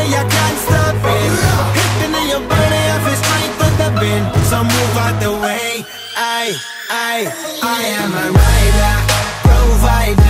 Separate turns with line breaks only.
way I can't stop it. Hitting in your body, I feel strength with the wind. So move out the way. I am a rider, provider.